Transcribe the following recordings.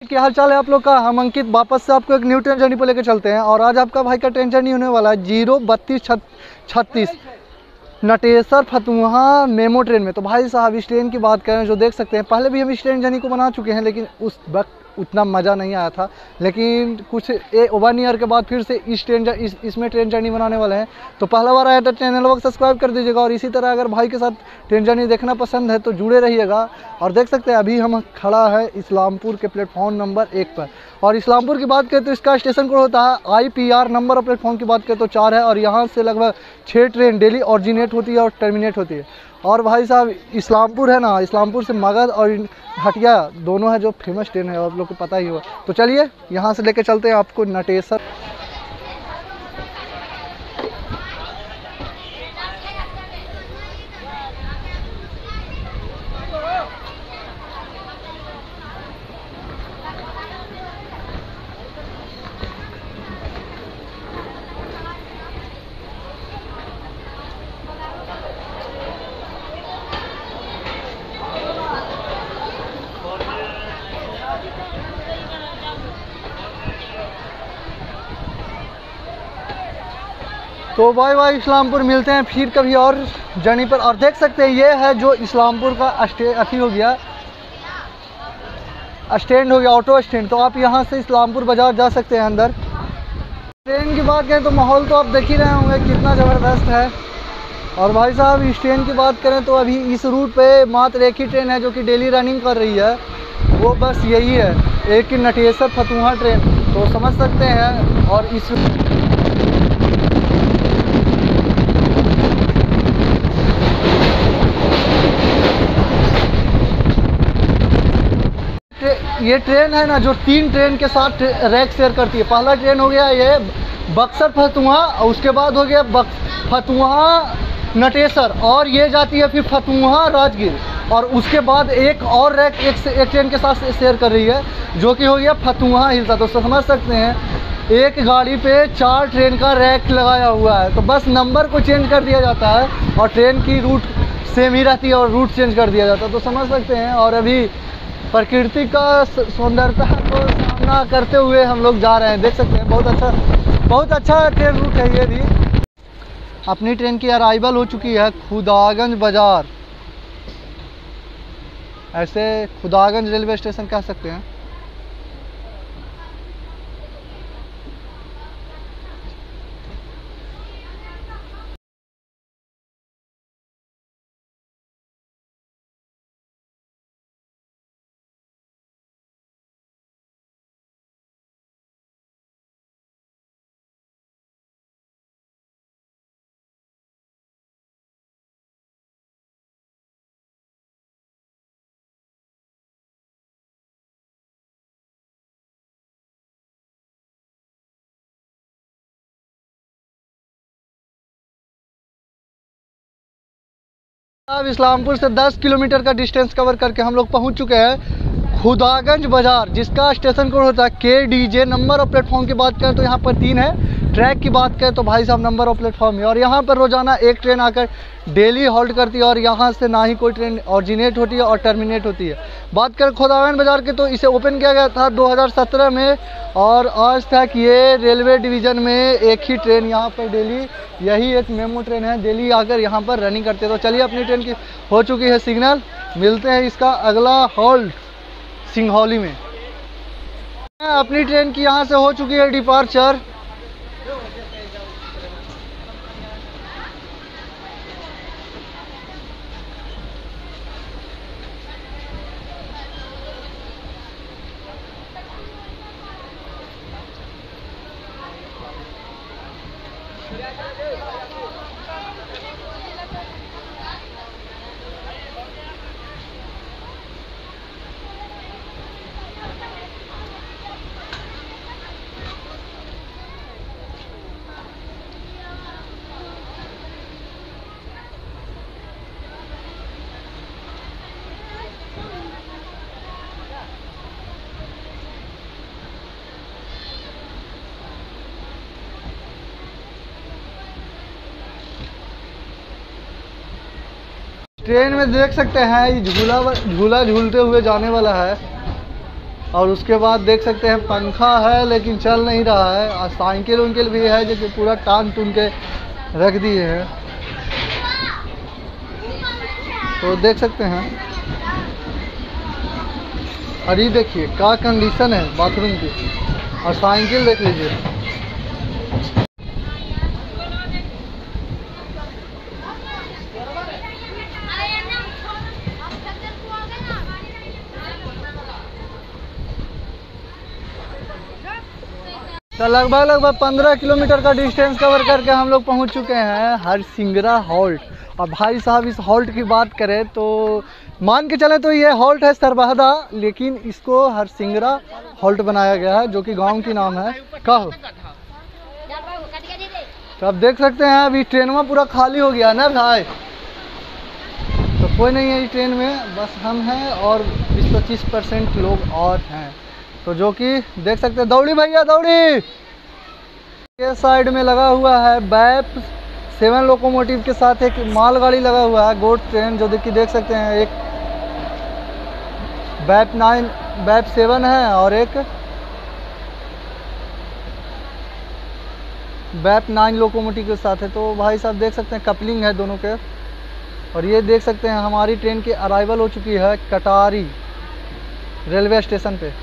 क्या हाल चाल है आप लोग का। हम अंकित वापस से आपको एक न्यू ट्रेन जर्नी पर लेकर चलते हैं और आज आपका भाई का ट्रेन जर्नी होने वाला है 03236 नटेसर फतुहा मेमो ट्रेन में। तो भाई साहब इस ट्रेन की बात करें जो देख सकते हैं, पहले भी हम इस ट्रेन जर्नी को बना चुके हैं लेकिन उस वक्त उतना मज़ा नहीं आया था। लेकिन कुछ 1 ईयर के बाद फिर से इसमें ट्रेन जर्नी बनाने वाले हैं। तो पहला बार आया तो चैनल को सब्सक्राइब कर दीजिएगा और इसी तरह अगर भाई के साथ ट्रेन जर्नी देखना पसंद है तो जुड़े रहिएगा। और देख सकते हैं अभी हम खड़ा है इस्लामपुर के प्लेटफॉर्म नंबर 1 पर। और इस्लामपुर की बात करें तो इसका स्टेशन कोड होता है IPR। नंबर ऑफ प्लेटफॉर्म की बात करें तो 4 है और यहाँ से लगभग 6 ट्रेन डेली ऑरिजिनेट होती है और टर्मिनेट होती है। और भाई साहब इस्लामपुर है ना, इस्लामपुर से मगध और हटिया दोनों है जो फेमस ट्रेन है, आप लोग को पता ही होगा। तो चलिए यहाँ से लेके चलते हैं आपको नटेसर। तो बाय बाय इस्लामपुर, मिलते हैं फिर कभी और जर्नी पर। और देख सकते हैं ये है जो इस्लामपुर का अथी हो गया, स्टैंड हो गया, ऑटो स्टैंड। तो आप यहाँ से इस्लामपुर बाज़ार जा सकते हैं अंदर। ट्रेन की बात करें तो माहौल तो आप देख ही रहे होंगे कितना ज़बरदस्त है। और भाई साहब इस ट्रेन की बात करें तो अभी इस रूट पे मात्र एक ही ट्रेन है जो कि डेली रनिंग कर रही है, वो बस यही है, एक ही नटेसर फतुहा ट्रेन। तो समझ सकते हैं। और इस ये ट्रेन है ना जो 3 ट्रेन के साथ रैक शेयर करती है। पहला ट्रेन हो गया ये बक्सर फतुहा, उसके बाद हो गया फतुहा नटेसर, और ये जाती है फिर फतुहा राजगीर। और उसके बाद एक और रैक एक ट्रेन के साथ शेयर कर रही है जो कि हो गया फतुहा हिलसा। तो समझ सकते हैं एक गाड़ी पे 4 ट्रेन का रैक लगाया हुआ है। तो बस नंबर को चेंज कर दिया जाता है और ट्रेन की रूट सेम ही रहती है और रूट चेंज कर दिया जाता है। तो समझ सकते हैं। और अभी प्रकृति का सौंदर्यता को सामना करते हुए हम लोग जा रहे हैं, देख सकते हैं। बहुत अच्छा ट्रेन रूट है ये भी। अपनी ट्रेन की अराइवल हो चुकी है खुदागंज बाज़ार, ऐसे खुदागंज रेलवे स्टेशन कह सकते हैं। अब इस्लामपुर से 10 किलोमीटर का डिस्टेंस कवर करके हम लोग पहुंच चुके हैं खुदागंज बाज़ार, जिसका स्टेशन कोड होता है KDJ। नंबर ऑफ प्लेटफॉर्म की बात करें तो यहाँ पर 3 है। ट्रैक की बात करें तो भाई साहब नंबर ऑफ प्लेटफॉर्म है। और यहाँ पर रोजाना एक ट्रेन आकर डेली हॉल्ट करती है और यहाँ से ना ही कोई ट्रेन ऑरिजिनेट होती है और टर्मिनेट होती है। बात करें खुदागंज बाज़ार की तो इसे ओपन किया गया था 2017 में और आज तक ये रेलवे डिवीज़न में एक ही ट्रेन यहाँ पर डेली, यही एक मेमो ट्रेन है, डेली आकर यहाँ पर रनिंग करते हैं। तो चलिए अपनी ट्रेन की हो चुकी है सिग्नल, मिलते हैं इसका अगला हॉल्ट सिंघौली में। अपनी ट्रेन की यहाँ से हो चुकी है डिपार्चर। ट्रेन में देख सकते हैं ये झूला झूलते हुए जाने वाला है। और उसके बाद देख सकते हैं पंखा है लेकिन चल नहीं रहा है, और साइकिल उनकिल भी है जो कि पूरा टांग टून के रख दिए हैं। तो देख सकते हैं, और ये देखिए क्या कंडीशन है बाथरूम की, और साइकिल देख लीजिए। तो लगभग 15 किलोमीटर का डिस्टेंस कवर करके हम लोग पहुंच चुके हैं हरसिंगरा हॉल्ट। और भाई साहब इस हॉल्ट की बात करें तो मान के चलें तो ये हॉल्ट है सरबहदा, लेकिन इसको हरसिंगरा हॉल्ट बनाया गया है जो कि गांव की नाम है कहो। तो आप देख सकते हैं अभी ट्रेन में पूरा खाली हो गया ना भाई, तो कोई नहीं है इस ट्रेन में, बस हम हैं और 20-25% लोग और हैं। तो जो कि देख सकते हैं, दौड़ी भैया दौड़ी। ये साइड में लगा हुआ है बैप 7 लोकोमोटिव के साथ एक मालगाड़ी लगा हुआ है गोड ट्रेन, जो कि देख सकते हैं एक बैप 7 है और एक बैप 9 लोकोमोटिव के साथ है। तो भाई साहब देख सकते हैं कपलिंग है दोनों के। और ये देख सकते हैं हमारी ट्रेन की अराइवल हो चुकी है कटारी रेलवे स्टेशन पे।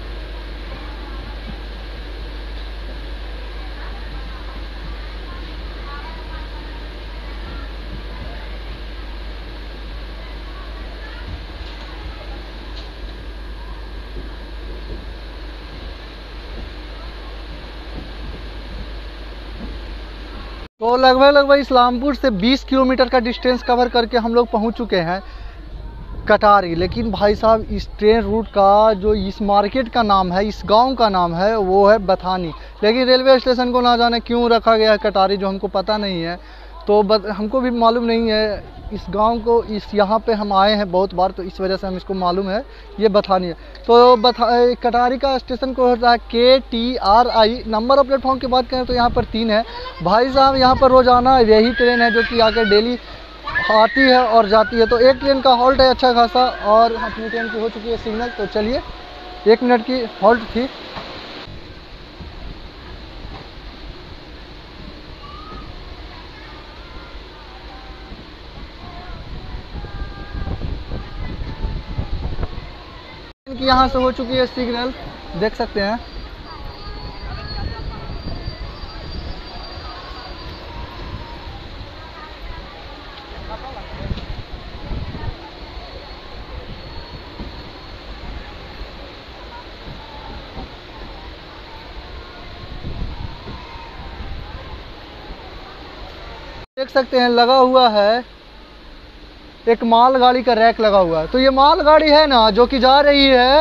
तो लगभग इस्लामपुर से 20 किलोमीटर का डिस्टेंस कवर करके हम लोग पहुंच चुके हैं कटारी। लेकिन भाई साहब इस ट्रेन रूट का जो इस मार्केट का नाम है, इस गांव का नाम है, वो है बथानी। लेकिन रेलवे स्टेशन को ना जाने क्यों रखा गया है कटारी, जो हमको पता नहीं है। तो हमको भी मालूम नहीं है इस गांव को, यहाँ पे हम आए हैं बहुत बार, तो इस वजह से हम इसको मालूम है ये बथानी है। तो कटारी का स्टेशन को होता है KTRI। नंबर ऑफ प्लेटफॉर्म की बात करें तो यहाँ पर 3 है। भाई साहब यहाँ पर रोज़ाना यही ट्रेन है जो कि आकर डेली आती है और जाती है। तो एक ट्रेन का हॉल्ट है अच्छा खासा, और अपनी ट्रेन की हो चुकी है सिग्नल। तो चलिए 1 मिनट की हॉल्ट थी। कि यहाँ से हो चुकी है सिग्नल, देख सकते हैं। देख सकते हैं लगा हुआ है एक मालगाड़ी का रैक लगा हुआ है। तो ये मालगाड़ी है ना जो कि जा रही है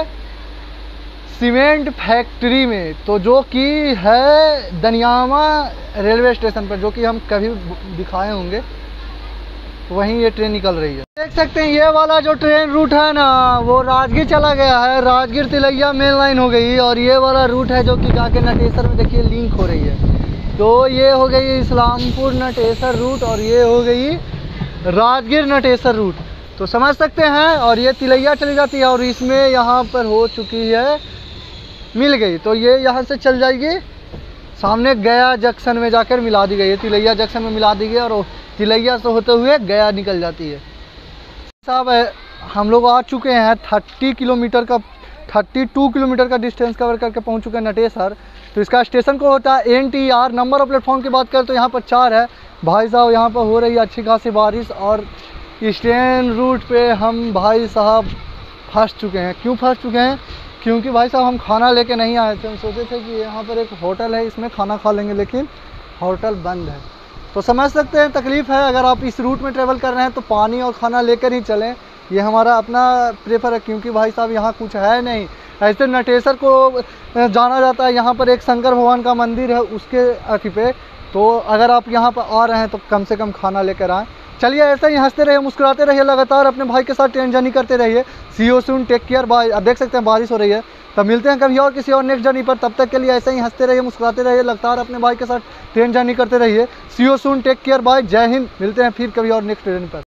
सीमेंट फैक्ट्री में, तो जो कि है दनियामा रेलवे स्टेशन पर, जो कि हम कभी दिखाए होंगे, वहीं ये ट्रेन निकल रही है। देख सकते हैं ये वाला जो ट्रेन रूट है ना वो राजगीर चला गया है, राजगीर तिलैया मेन लाइन हो गई। और ये वाला रूट है जो कि जाके नटेसर में देखिए लिंक हो रही है। तो ये हो गई इस्लामपुर नटेसर रूट, और ये हो गई राजगीर नटेसर रूट, तो समझ सकते हैं। और ये तिलैया चली जाती है, और इसमें यहाँ पर हो चुकी है मिल गई, तो ये यहाँ से चल जाएगी सामने गया जंक्शन में जाकर मिला दी गई है। तिलैया जंक्शन में मिला दी गई और तिलैया से होते हुए गया निकल जाती है। साहब हम लोग आ चुके हैं 32 किलोमीटर का डिस्टेंस कवर करके पहुँच चुके हैं नटेसर। तो इसका स्टेशन को होता है NTR। नंबर ऑफ प्लेटफॉर्म की बात करें तो यहाँ पर 4 है। भाई साहब यहाँ पर हो रही है अच्छी खासी बारिश, और इस ट्रेन रूट पे हम भाई साहब फंस चुके हैं। क्यों फंस चुके हैं? क्योंकि भाई साहब हम खाना लेके नहीं आए थे। हम सोचे थे कि यहाँ पर एक होटल है, इसमें खाना खा लेंगे, लेकिन होटल बंद है। तो समझ सकते हैं तकलीफ़ है। अगर आप इस रूट में ट्रेवल कर रहे हैं तो पानी और खाना लेकर ही चलें, ये हमारा अपना प्रेफर है। क्योंकि भाई साहब यहाँ कुछ है नहीं। ऐसे नटेसर को जाना जाता है, यहाँ पर एक शंकर भगवान का मंदिर है उसके अथी पे। तो अगर आप यहाँ पर आ रहे हैं तो कम से कम खाना लेकर आएँ। चलिए ऐसे ही हंसते रहिए, मुस्कुराते रहिए, लगातार अपने भाई के साथ ट्रेन जर्नी करते रहिए। See you soon, take care, bye. अब देख सकते हैं बारिश हो रही है। तब मिलते हैं कभी और किसी और नेक्स्ट जर्नी पर। तब तक के लिए ऐसे ही हंसते रहिए, मुस्कुराते रहिए, लगातार अपने भाई के साथ ट्रेन जर्नी करते रहिए। See you soon, take care, bye. Jai Hind. मिलते हैं फिर कभी और नेक्स्ट ट्रेन पर।